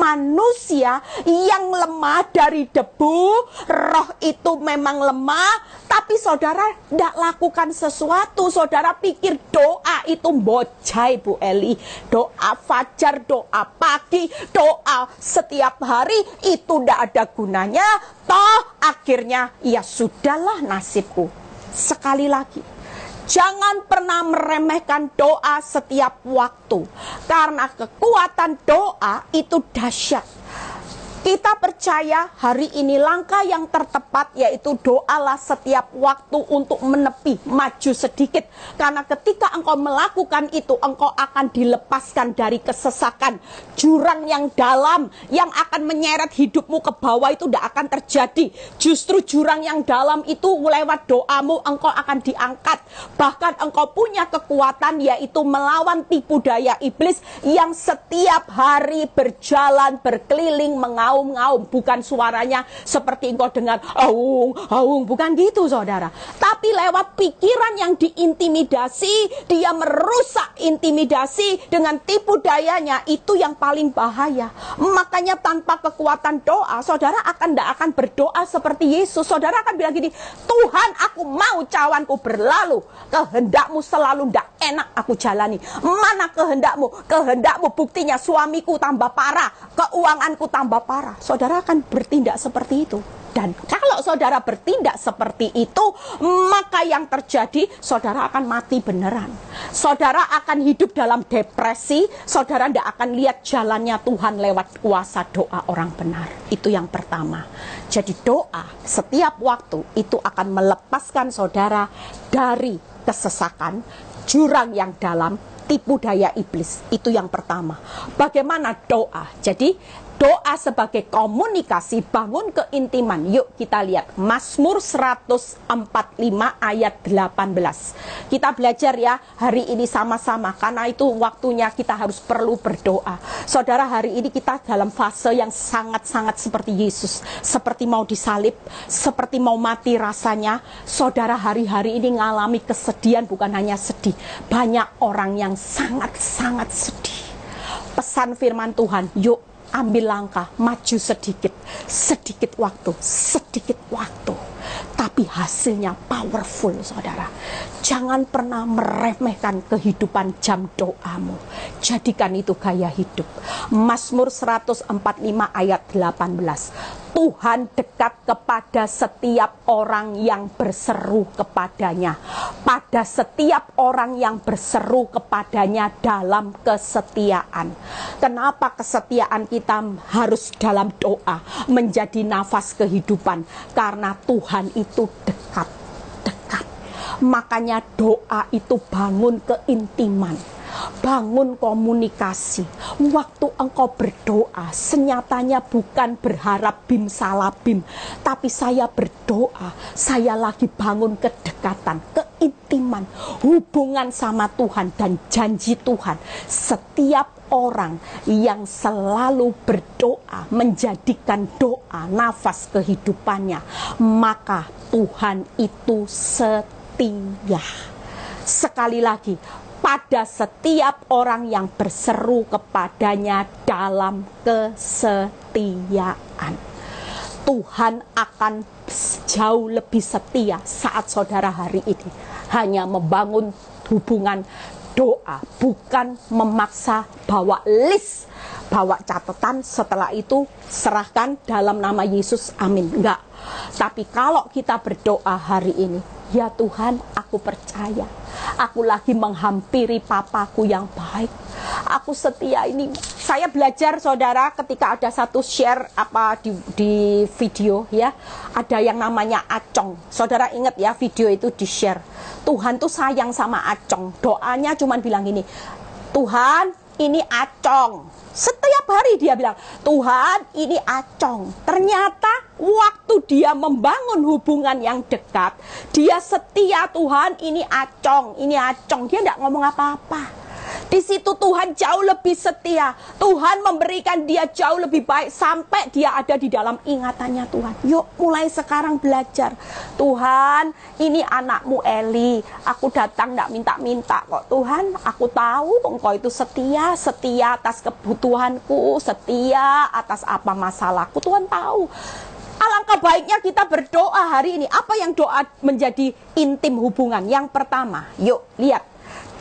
manusia yang lemah dari debu, roh itu memang lemah, tapi saudara tidak lakukan sesuatu. Saudara pikir doa itu bocai, Bu Eli. Doa fajar, doa pagi, doa setiap hari itu tidak ada gunanya. Toh akhirnya ya sudahlah nasibku. Sekali lagi, jangan pernah meremehkan doa setiap waktu, karena kekuatan doa itu dahsyat. Kita percaya hari ini langkah yang tertepat yaitu doalah setiap waktu untuk menepi, maju sedikit. Karena ketika engkau melakukan itu, engkau akan dilepaskan dari kesesakan. Jurang yang dalam yang akan menyeret hidupmu ke bawah itu tidak akan terjadi. Justru jurang yang dalam itu lewat doamu engkau akan diangkat. Bahkan engkau punya kekuatan yaitu melawan tipu daya iblis yang setiap hari berjalan berkeliling mengaum ngaum, bukan suaranya seperti engkau dengar aung, aung, bukan gitu saudara. Tapi lewat pikiran yang diintimidasi, dia merusak intimidasi dengan tipu dayanya, itu yang paling bahaya. Makanya tanpa kekuatan doa, saudara akan tidak akan berdoa seperti Yesus. Saudara akan bilang gini, Tuhan aku mau cawanku berlalu, kehendakmu selalu tidak enak aku jalani. Mana kehendakmu? Kehendakmu buktinya suamiku tambah parah, keuanganku tambah parah. Saudara akan bertindak seperti itu. Dan kalau saudara bertindak seperti itu, maka yang terjadi, saudara akan mati beneran. Saudara akan hidup dalam depresi. Saudara tidak akan lihat jalannya Tuhan lewat kuasa doa orang benar. Itu yang pertama. Jadi doa setiap waktu itu akan melepaskan saudara dari kesesakan, jurang yang dalam, tipu daya iblis. Itu yang pertama. Bagaimana doa? Jadi doa sebagai komunikasi, bangun keintiman. Yuk kita lihat Mazmur seratus empat puluh lima ayat delapan belas. Kita belajar ya hari ini sama-sama, karena itu waktunya kita harus perlu berdoa. Saudara, hari ini kita dalam fase yang sangat-sangat seperti Yesus, seperti mau disalib, seperti mau mati rasanya. Saudara hari-hari ini ngalami kesedihan, bukan hanya sedih, banyak orang yang sangat-sangat sedih. Pesan firman Tuhan, yuk ambil langkah, maju sedikit, sedikit waktu, sedikit waktu. Tapi hasilnya powerful, saudara. Jangan pernah meremehkan kehidupan jam doamu. Jadikan itu gaya hidup. Mazmur seratus empat puluh lima ayat delapan belas. Tuhan dekat kepada setiap orang yang berseru kepadanya. Pada setiap orang yang berseru kepadanya dalam kesetiaan. Kenapa kesetiaan kita harus dalam doa menjadi nafas kehidupan? Karena Tuhan itu dekat, dekat. Makanya doa itu bangun keintiman, bangun komunikasi. Waktu engkau berdoa, senyatanya bukan berharap bim salabim, tapi saya berdoa, saya lagi bangun kedekatan, keintiman, hubungan sama Tuhan dan janji Tuhan. Setiap orang yang selalu berdoa, menjadikan doa nafas kehidupannya, maka Tuhan itu setia. Sekali lagi, pada setiap orang yang berseru kepadanya dalam kesetiaan, Tuhan akan jauh lebih setia saat saudara hari ini hanya membangun hubungan doa, bukan memaksa bawa list, bawa catatan, setelah itu serahkan dalam nama Yesus, amin. Enggak. Tapi kalau kita berdoa hari ini, ya Tuhan, aku percaya aku lagi menghampiri papaku yang baik. Aku setia ini Saya belajar saudara ketika ada satu share apa di, di video ya, ada yang namanya Acong. Saudara ingat ya, video itu di share. Tuhan tuh sayang sama Acong. Doanya cuman bilang gini, Tuhan ini Acong. Setiap hari dia bilang, Tuhan ini Acong. Ternyata waktu dia membangun hubungan yang dekat, dia setia, Tuhan ini Acong, ini Acong. Dia tidak ngomong apa-apa. Di situ Tuhan jauh lebih setia. Tuhan memberikan dia jauh lebih baik sampai dia ada di dalam ingatannya Tuhan. Yuk mulai sekarang belajar. Tuhan, ini anakmu Eli. Aku datang tidak minta-minta kok Tuhan. Aku tahu Engkau itu setia. Setia atas kebutuhanku. Setia atas apa masalahku. Tuhan tahu. Alangkah baiknya kita berdoa hari ini. Apa yang doa menjadi intim hubungan? Yang pertama, yuk lihat.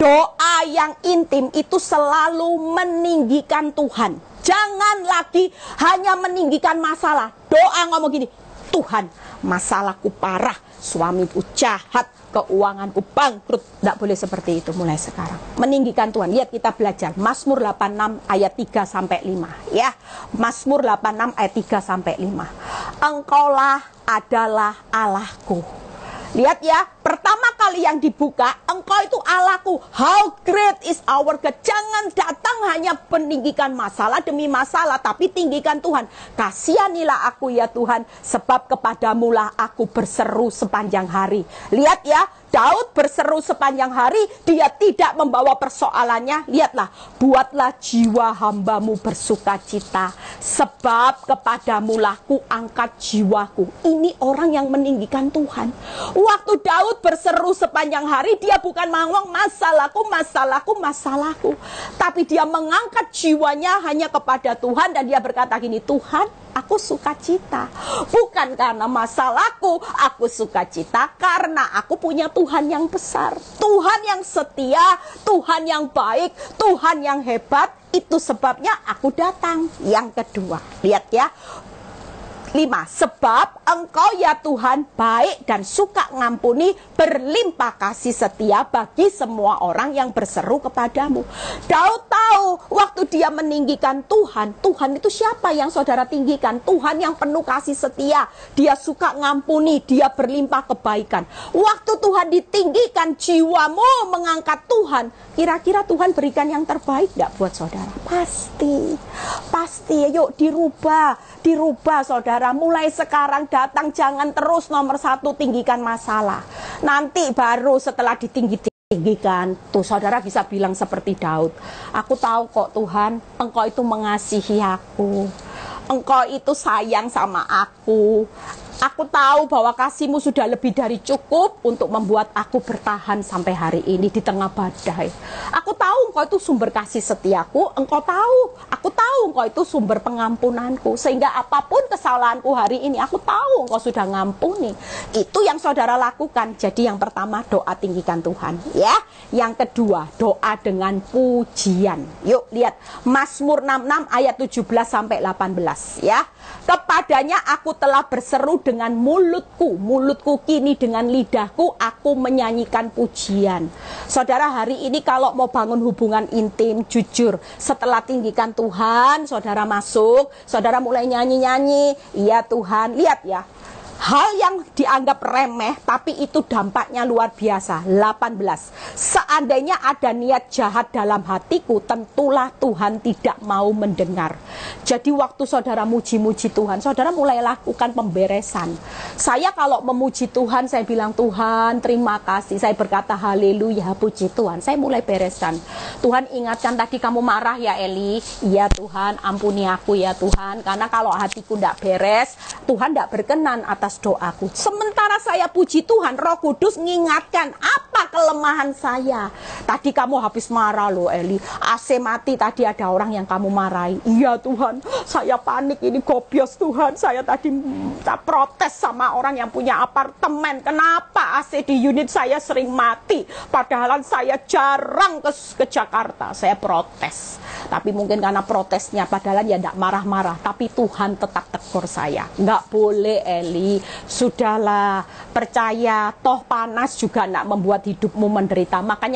Doa yang intim itu selalu meninggikan Tuhan. Jangan lagi hanya meninggikan masalah. Doa ngomong gini, Tuhan, masalahku parah, suamiku jahat, keuanganku bangkrut. Tidak boleh seperti itu mulai sekarang. Meninggikan Tuhan. Lihat kita belajar Mazmur delapan puluh enam ayat tiga sampai lima ya. Mazmur delapan puluh enam ayat tiga sampai lima. Engkaulah adalah Allahku. Lihat ya, pertama kali yang dibuka, Engkau itu Allahku. How great is our God. Jangan datang hanya peninggikan masalah demi masalah, tapi tinggikan Tuhan. Kasihanilah aku ya Tuhan, sebab kepadamulah aku berseru sepanjang hari. Lihat ya, Daud berseru sepanjang hari, dia tidak membawa persoalannya. Lihatlah, buatlah jiwa hambamu bersuka cita, sebab kepadamulah ku angkat jiwaku. Ini orang yang meninggikan Tuhan. Waktu Daud berseru sepanjang hari, dia bukan ngomong masalahku, masalahku, masalahku. Tapi dia mengangkat jiwanya hanya kepada Tuhan dan dia berkata gini, Tuhan, aku sukacita. Bukan karena masalahku, aku sukacita karena aku punya Tuhan yang besar. Tuhan yang setia, Tuhan yang baik, Tuhan yang hebat. Itu sebabnya aku datang. Yang kedua, lihat ya. Lima, sebab Engkau ya Tuhan baik dan suka ngampuni, berlimpah kasih setia bagi semua orang yang berseru kepadamu. Daud tahu waktu dia meninggikan Tuhan, Tuhan itu siapa yang saudara tinggikan? Tuhan yang penuh kasih setia, dia suka ngampuni, dia berlimpah kebaikan. Waktu Tuhan ditinggikan, jiwamu mengangkat Tuhan, kira-kira Tuhan berikan yang terbaik tidak buat saudara? Pasti, pasti. Yuk dirubah, dirubah saudara. Mulai sekarang datang jangan terus nomor satu tinggikan masalah. Nanti baru setelah ditinggi-tinggikan, tuh saudara bisa bilang seperti Daud. Aku tahu kok Tuhan, Engkau itu mengasihi aku. Engkau itu sayang sama aku. Aku tahu bahwa kasih-Mu sudah lebih dari cukup untuk membuat aku bertahan sampai hari ini di tengah badai. Aku tahu Engkau itu sumber kasih setiaku. Engkau tahu, aku tahu Engkau itu sumber pengampunanku. Sehingga apapun kesalahanku hari ini, aku tahu Engkau sudah ngampuni. Itu yang saudara lakukan. Jadi yang pertama, doa tinggikan Tuhan. Ya. Yang kedua, doa dengan pujian. Yuk lihat Mazmur enam puluh enam ayat tujuh belas sampai delapan belas ya. Kepadanya aku telah berseru dengan mulutku, mulutku kini dengan lidahku aku menyanyikan pujian. Saudara hari ini kalau mau bangun hubungan intim, jujur, setelah tinggikan Tuhan, saudara masuk, saudara mulai nyanyi-nyanyi, iya Tuhan, lihat ya. Hal yang dianggap remeh, tapi itu dampaknya luar biasa. delapan belas. Seandainya ada niat jahat dalam hatiku, tentulah Tuhan tidak mau mendengar. Jadi waktu saudara muji-muji Tuhan, saudara mulai lakukan pemberesan. Saya kalau memuji Tuhan, saya bilang Tuhan terima kasih. Saya berkata haleluya, puji Tuhan. Saya mulai beresan. Tuhan ingatkan tadi kamu marah ya Eli. Iya Tuhan, ampuni aku ya Tuhan. Karena kalau hatiku tidak beres, Tuhan tidak berkenan atas doaku. Sementara saya puji Tuhan, Roh Kudus mengingatkan apa kelemahan saya. Tadi kamu habis marah loh Eli, A C mati, tadi ada orang yang kamu marahi. Iya Tuhan, saya panik ini gobios Tuhan. Saya tadi minta protes sama orang yang punya apartemen. Kenapa A C di unit saya sering mati? Padahal saya jarang ke, ke Jakarta. Saya protes. Tapi mungkin karena protesnya, padahal ya tidak marah-marah. Tapi Tuhan tetap tegur saya. Nggak boleh Eli, sudahlah, percaya, toh panas juga tidak membuat hidupmu menderita. Makanya hari ini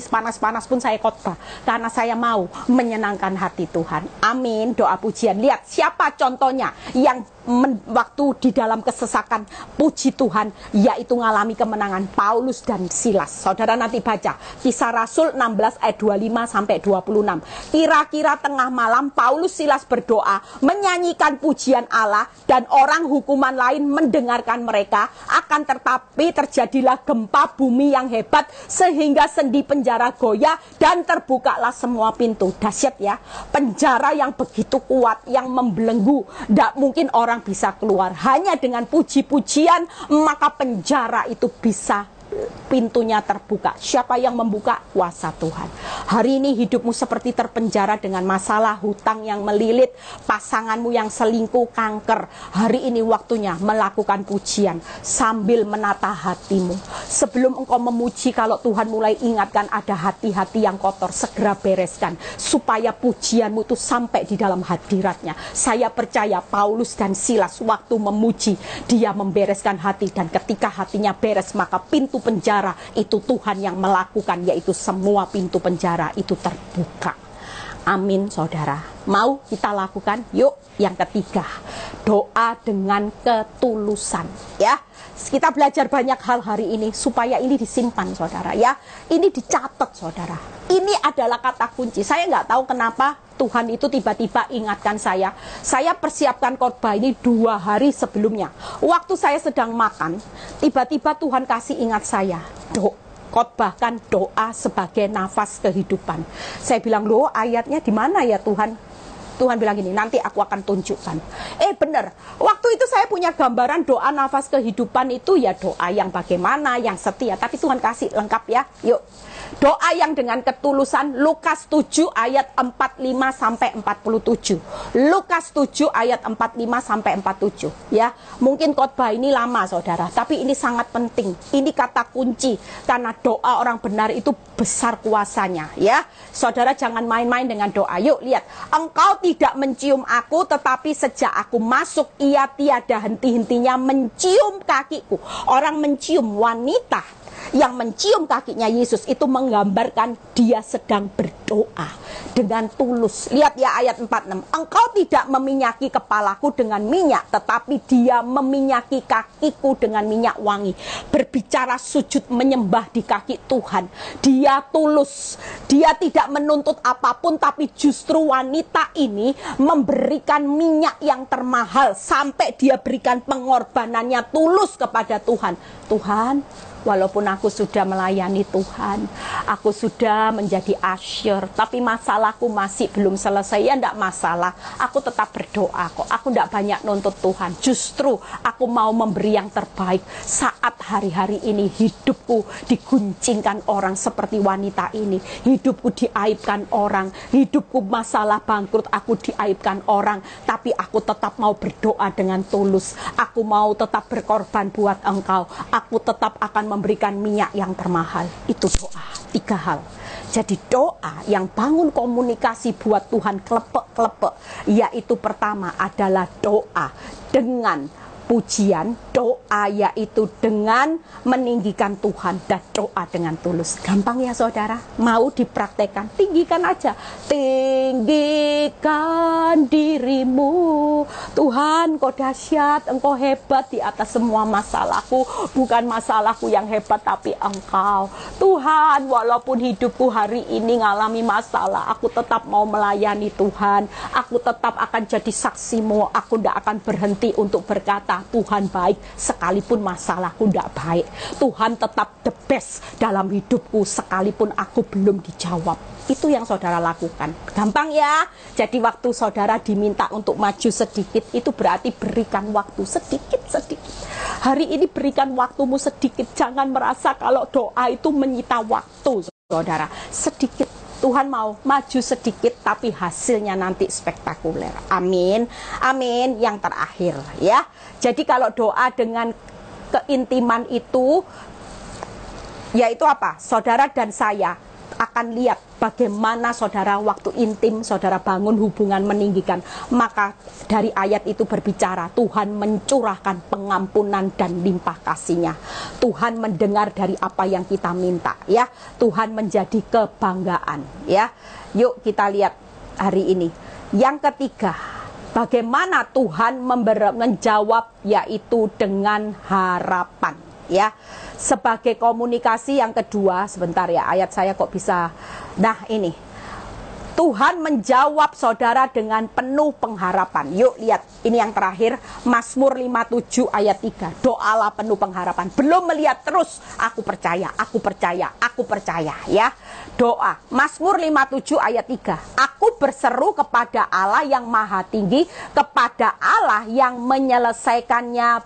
habis panas-panas pun saya khotbah. Karena saya mau menyenangkan hati Tuhan. Amin. Doa pujian. Lihat siapa contohnya yang men, waktu di dalam kesesakan puji Tuhan, yaitu mengalami kemenangan, Paulus dan Silas. Saudara nanti baca Kisah Rasul enam belas ayat dua puluh lima sampai dua puluh enam. Kira-kira tengah malam Paulus Silas berdoa, menyanyikan pujian Allah, dan orang hukuman lain mendengarkan mereka. Akan tetapi terjadilah gempa bumi yang hebat sehingga sendi penjara goyah dan terbukalah semua pintu. Dahsyat ya, penjara yang begitu kuat, yang membelenggu, tidak mungkin orang bisa keluar. Hanya dengan puji-pujian maka penjara itu bisa, pintunya terbuka. Siapa yang membuka? Kuasa Tuhan. Hari ini hidupmu seperti terpenjara dengan masalah hutang yang melilit, pasanganmu yang selingkuh, kanker. Hari ini waktunya melakukan pujian sambil menata hatimu. Sebelum engkau memuji, kalau Tuhan mulai ingatkan ada hati-hati yang kotor, segera bereskan supaya pujianmu itu sampai di dalam hadiratnya. Saya percaya Paulus dan Silas waktu memuji, dia membereskan hati, dan ketika hatinya beres maka pintu penjara itu Tuhan yang melakukan, yaitu semua pintu penjara itu terbuka. Amin saudara. Mau kita lakukan? Yuk, yang ketiga, doa dengan ketulusan ya. Kita belajar banyak hal hari ini supaya ini disimpan saudara ya. Ini dicatat saudara. Ini adalah kata kunci. Saya nggak tahu kenapa Tuhan itu tiba-tiba ingatkan saya. Saya persiapkan khotbah ini dua hari sebelumnya. Waktu saya sedang makan, tiba-tiba Tuhan kasih ingat saya, do, khotbahkan doa sebagai nafas kehidupan. Saya bilang, loh ayatnya di mana ya Tuhan? Tuhan bilang gini, nanti aku akan tunjukkan. Eh benar, waktu itu saya punya gambaran doa nafas kehidupan itu ya doa yang bagaimana, yang setia. Tapi Tuhan kasih lengkap ya. Yuk, doa yang dengan ketulusan. Lukas tujuh ayat empat puluh lima sampai empat puluh tujuh. Lukas tujuh ayat empat puluh lima sampai empat puluh tujuh ya. Mungkin khotbah ini lama saudara, tapi ini sangat penting. Ini kata kunci, karena doa orang benar itu besar kuasanya ya. Saudara jangan main-main dengan doa. Yuk lihat, engkau tidak mencium aku, tetapi sejak aku masuk ia tiada henti-hentinya mencium kakiku. Orang mencium, wanita yang mencium kakinya Yesus itu menggambarkan dia sedang berdoa dengan tulus. Lihat ya ayat empat puluh enam. Engkau tidak meminyaki kepalaku dengan minyak, tetapi dia meminyaki kakiku dengan minyak wangi. Berbicara sujud menyembah di kaki Tuhan. Dia tulus. Dia tidak menuntut apapun, tapi justru wanita ini memberikan minyak yang termahal sampai dia berikan pengorbanannya tulus kepada Tuhan. Tuhan, walaupun aku sudah melayani Tuhan, aku sudah menjadi asyur, tapi masalahku masih belum selesai. Ya enggak masalah, aku tetap berdoa kok. Aku enggak banyak nuntut Tuhan. Justru aku mau memberi yang terbaik. Saat hari-hari ini hidupku diguncingkan orang seperti wanita ini, hidupku diaibkan orang, hidupku masalah bangkrut, aku diaibkan orang, tapi aku tetap mau berdoa dengan tulus. Aku mau tetap berkorban buat engkau. Aku tetap akan memberikan minyak yang termahal. Itu doa. Tiga hal. Jadi doa yang bangun komunikasi buat Tuhan klepek-klepek, yaitu pertama adalah doa dengan pujian, doa yaitu dengan meninggikan Tuhan, dan doa dengan tulus. Gampang ya saudara? Mau dipraktekkan? Tinggikan aja. Tinggikan dirimu Tuhan, kau dahsyat, engkau hebat di atas semua masalahku. Bukan masalahku yang hebat, tapi engkau Tuhan. Walaupun hidupku hari ini ngalami masalah, aku tetap mau melayani Tuhan. Aku tetap akan jadi saksimu. Aku tidak akan berhenti untuk berkata Tuhan baik, sekalipun masalahku tidak baik. Tuhan tetap the best dalam hidupku, sekalipun aku belum dijawab. Itu yang saudara lakukan. Gampang ya. Jadi waktu saudara diminta untuk maju sedikit, itu berarti berikan waktu sedikit-sedikit. Hari ini berikan waktumu sedikit. Jangan merasa kalau doa itu menyita waktu saudara. Sedikit. Tuhan mau maju sedikit, tapi hasilnya nanti spektakuler. Amin. Amin. Yang terakhir ya. Jadi kalau doa dengan keintiman itu, yaitu apa? Saudara dan saya akan lihat bagaimana saudara waktu intim saudara bangun hubungan meninggikan. Maka dari ayat itu berbicara, Tuhan mencurahkan pengampunan dan limpah kasih-Nya. Tuhan mendengar dari apa yang kita minta, ya. Tuhan menjadi kebanggaan, ya. Yuk kita lihat hari ini. Yang ketiga, bagaimana Tuhan member- menjawab, yaitu dengan harapan, ya. Sebagai komunikasi yang kedua, sebentar ya, ayat saya kok bisa, nah ini, Tuhan menjawab saudara dengan penuh pengharapan. Yuk lihat, ini yang terakhir, Mazmur lima puluh tujuh ayat tiga, doalah penuh pengharapan. Belum melihat terus, aku percaya, aku percaya, aku percaya, ya. Doa, Mazmur lima puluh tujuh ayat tiga, aku berseru kepada Allah yang maha tinggi, kepada Allah yang menyelesaikannya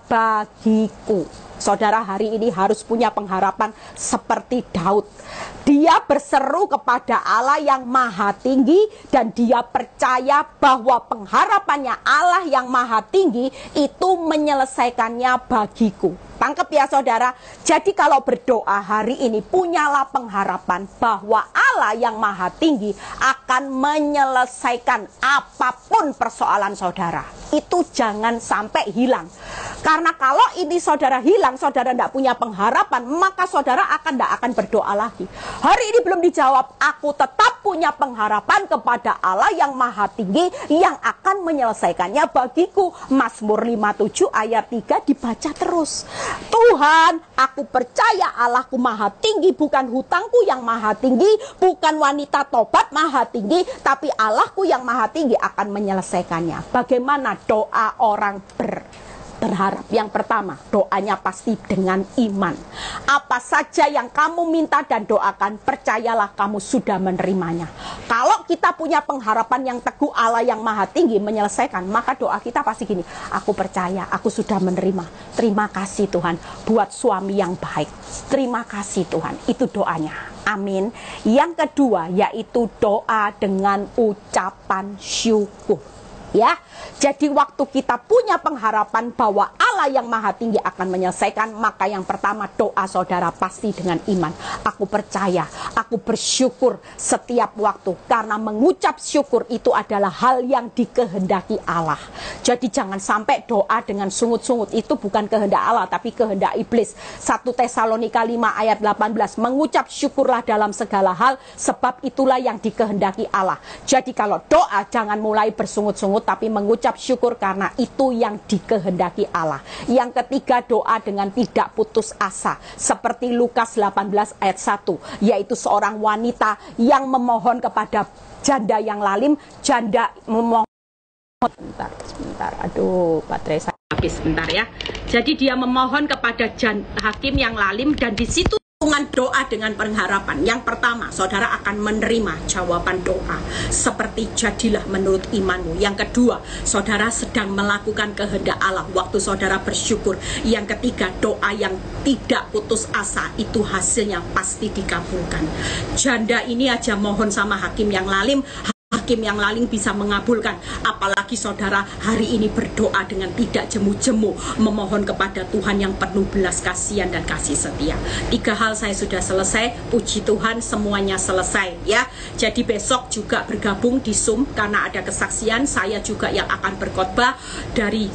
bagiku. Saudara hari ini harus punya pengharapan seperti Daud. Dia berseru kepada Allah yang maha tinggi dan dia percaya bahwa pengharapannya Allah yang maha tinggi itu menyelesaikannya bagiku. Tangkap ya saudara. Jadi kalau berdoa hari ini, punyalah pengharapan bahwa Allah yang maha tinggi akan menyelesaikan apapun persoalan saudara. Itu jangan sampai hilang. Karena kalau ini saudara hilang, saudara tidak punya pengharapan, maka saudara akan tidak akan berdoa lagi. Hari ini belum dijawab, aku tetap punya pengharapan kepada Allah yang maha tinggi yang akan menyelesaikannya bagiku. Mazmur lima puluh tujuh ayat tiga dibaca terus. Tuhan, aku percaya Allahku maha tinggi, bukan hutangku yang maha tinggi, bukan wanita tobat maha tinggi, tapi Allahku yang maha tinggi akan menyelesaikannya. Bagaimana doa orang ber berharap? Yang pertama, doanya pasti dengan iman. Apa saja yang kamu minta dan doakan, percayalah kamu sudah menerimanya. Kalau kita punya pengharapan yang teguh Allah yang maha tinggi menyelesaikan, maka doa kita pasti gini, aku percaya, aku sudah menerima. Terima kasih Tuhan buat suami yang baik. Terima kasih Tuhan. Itu doanya. Amin. Yang kedua, yaitu doa dengan ucapan syukur. Ya, jadi waktu kita punya pengharapan bahwa Allah yang maha tinggi akan menyelesaikan, maka yang pertama doa saudara pasti dengan iman. Aku percaya, aku bersyukur setiap waktu, karena mengucap syukur itu adalah hal yang dikehendaki Allah. Jadi jangan sampai doa dengan sungut-sungut, itu bukan kehendak Allah tapi kehendak iblis. satu Tesalonika lima ayat delapan belas, mengucap syukurlah dalam segala hal, sebab itulah yang dikehendaki Allah. Jadi kalau doa jangan mulai bersungut-sungut, tapi mengucap syukur karena itu yang dikehendaki Allah. Yang ketiga, doa dengan tidak putus asa, seperti Lukas delapan belas ayat satu, yaitu seorang wanita yang memohon kepada janda yang lalim. Janda memohon, sebentar, sebentar, aduh baterai saya habis, sebentar ya. Jadi dia memohon kepada jan, hakim yang lalim, dan di situ hubungan doa dengan pengharapan. Yang pertama, saudara akan menerima jawaban doa seperti jadilah menurut imanmu. Yang kedua, saudara sedang melakukan kehendak Allah waktu saudara bersyukur. Yang ketiga, doa yang tidak putus asa itu hasilnya pasti dikabulkan. Janda ini aja mohon sama hakim yang lalim, hakim yang lalim bisa mengabulkan, apalagi saudara hari ini berdoa dengan tidak jemu-jemu, memohon kepada Tuhan yang penuh belas kasihan dan kasih setia. Tiga hal saya sudah selesai, puji Tuhan semuanya selesai ya. Jadi besok juga bergabung di Zoom karena ada kesaksian, saya juga yang akan berkhotbah dari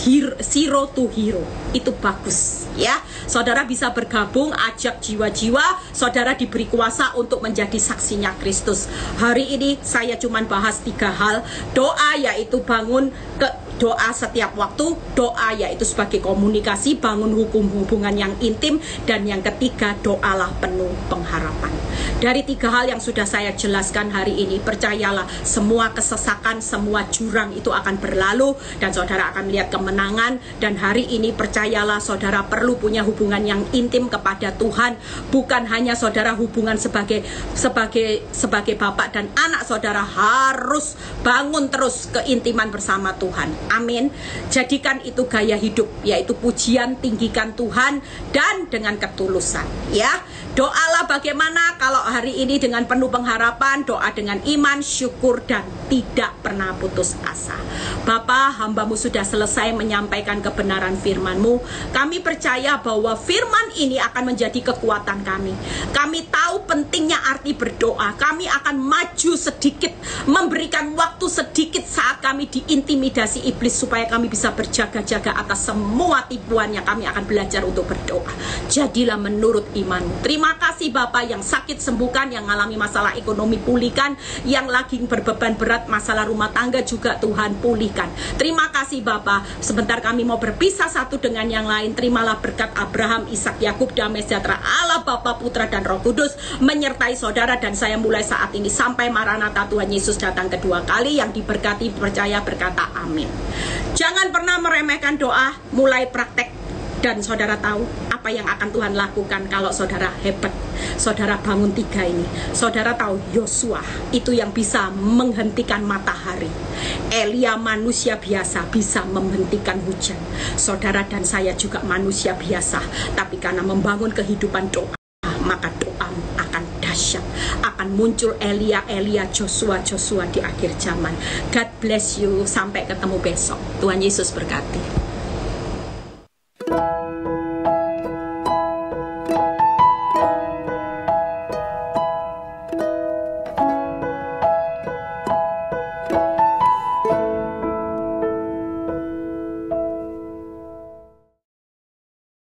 zero to hero. Itu bagus ya. Saudara bisa bergabung, ajak jiwa-jiwa, saudara diberi kuasa untuk menjadi saksinya Kristus. Hari ini saya cuman bahas tiga hal. Doa yaitu bangun ke doa setiap waktu, doa yaitu sebagai komunikasi, bangun hukum hubungan yang intim, dan yang ketiga doalah penuh pengharapan. Dari tiga hal yang sudah saya jelaskan hari ini, percayalah semua kesesakan, semua jurang itu akan berlalu dan saudara akan melihat kemenangan. Dan hari ini percayalah saudara perlu punya hubungan yang intim kepada Tuhan, bukan hanya saudara hubungan sebagai sebagai sebagai bapak dan anak, saudara harus bangun terus keintiman bersama Tuhan. Amin. Jadikan itu gaya hidup, yaitu pujian, tinggikan Tuhan dan dengan ketulusan. Ya, doalah bagaimana kalau hari ini dengan penuh pengharapan, doa dengan iman, syukur dan tidak pernah putus asa. Bapa, hambamu sudah selesai menyampaikan kebenaran firman-Mu. Kami percaya bahwa firman ini akan menjadi kekuatan kami. Kami tahu pentingnya arti berdoa. Kami akan maju sedikit, memberikan waktu sedikit saat kami diintimidasi iblis, supaya kami bisa berjaga-jaga atas semua tipuannya. Kami akan belajar untuk berdoa. Jadilah menurut iman. Terima kasih Bapak, yang sakit sembuhkan, yang mengalami masalah ekonomi pulihkan, yang lagi berbeban berat masalah rumah tangga juga Tuhan pulihkan. Terima kasih Bapak. Sebentar kami mau berpisah satu dengan yang lain. Terimalah berkat Abraham, Ishak, Yakub, damai sejahtera Allah Bapa, Putra dan Roh Kudus menyertai saudara dan saya mulai saat ini sampai Maranatha Tuhan Yesus datang kedua kali. Yang diberkati percaya berkata amin. Jangan pernah meremehkan doa, mulai praktek dan saudara tahu apa yang akan Tuhan lakukan kalau saudara hebat. Saudara bangun tiga ini, saudara tahu Yosua itu yang bisa menghentikan matahari. Elia manusia biasa bisa menghentikan hujan. Saudara dan saya juga manusia biasa, tapi karena membangun kehidupan doa, maka doa akan dahsyat. Akan muncul Elia, Elia, Joshua, Joshua di akhir zaman. God bless you. Sampai ketemu besok. Tuhan Yesus berkati.